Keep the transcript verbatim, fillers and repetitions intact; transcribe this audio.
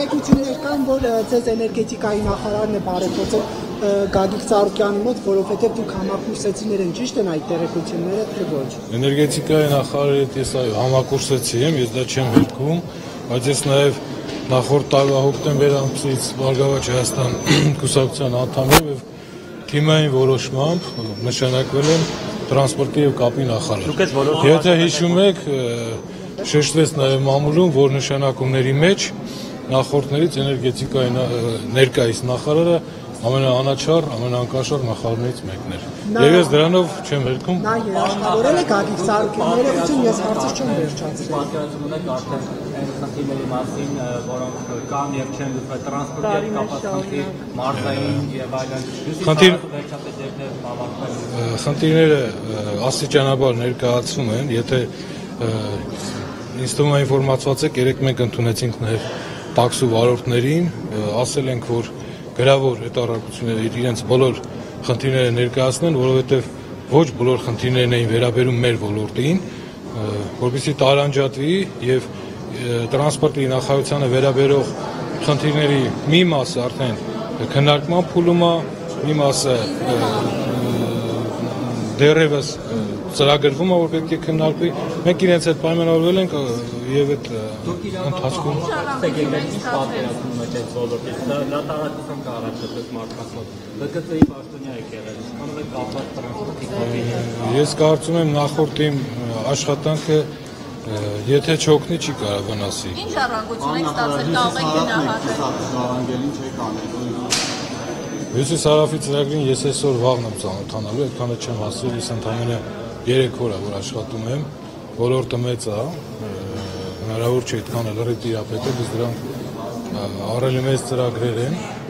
տեղեկություններ կան, որ ձեզ էներգետիկայի նախարարն է բարեփոխել Գագիկ Ծառուկյանի մոտ, որովհետև դուք համակուրսեցիներ են, ճիշտ են այդ տեղեկությունները, թե ոչ։ Էներգետիկայի նախարարի հետ ես համակուրսեցի եմ, ես դա չեմ հերքում, բայց ես նաև նախորդ տարվա հոկտեմբեր ամսից Բարգավաճ Հայաստան կուսակցության անդամ եմ եւ թիմային որոշմամբ նշանակվել եմ տրանսպորտի եւ կապի նախարար։ Եթե հիշում եք, շեշտվեց նաև մամուլում, որ նշանակումների մեջ նախորդներից էներգետիկայի ներկայիս նախարարը ամենաանաչառ, ամենաանկաշառ նախարարներից մեկն էր։ Եվ ես դրանով չեմ հերքում։ Նա երաշխավորել է Գագիկ Ծառուկյանի, ներողություն, ես հարցը չեմ վերջացրել։ Պատկերացնում եք արդեն այն խնդիրների մասին, որոնք կան եւ չեն լուծվել, տրանսպորտի հետ կապված խնդիր, մարզային եւ այլն։ Խնդիր վերջապես երբեք բավարարվել։ Խնդիրները աստիճանաբար ներկայացվում են, եթե ինձ թվում է ինֆորմացված եք, երեք մենք ընդունեցինք նաև տաքսու վարորդներին, ասել ենք, որ գրավոր հետառակությունները իրենց բոլոր խնդիրները ներկայացնեն, որովհետև ոչ բոլոր խնդիրներն էին վերաբերում մեր ոլորտին, որպեսզի տարանջատվի եւ տրանսպորտի նախարարությանը վերաբերող խնդիրների մի մասը արդեն քննարկման փուլում է, մի մասը դեռևս ծրագրվում է, որ պետք է քննարկվի։ Մենք իրենց հետ պայմանավորվել ենք եւ այդ ընթացքում պատկերացնում եք այդ ոլորտից, դա տարածություն կա առաջացած մարդկանց մոտ։ Բ Կ Ց-ի պաշտոնյա եք եղել, ինչքանով է կապված տրանսպորտի կապին։ Ես կարծում եմ նախորդ իմ աշխատանքը եթե չօգնի չի կարող վնասի։ Ինչ առանգություն եք ստացել, կարող եք գնահատել։ Հյուսիս հարավի ծրագրին ես այսօր վաղն եմ ծանոթանալու, այդքանը չեմ ասել, ես ընդամենը երեք օր է, որ աշխատում եմ, ոլորտը մեծ է, հնարավոր չէ այդքանը լրիվ տիրապետել, իսկ դրանք առավել մեծ ծրագրեր են։